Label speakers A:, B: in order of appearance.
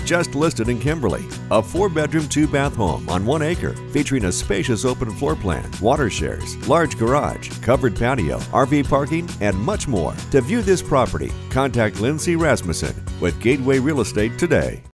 A: just listed in Kimberly. A 4-bedroom, 2-bath home on 1 acre featuring a spacious open floor plan, water shares, large garage, covered patio, RV parking, and much more. To view this property, contact Lynn Rasmussen with Gateway Real Estate today.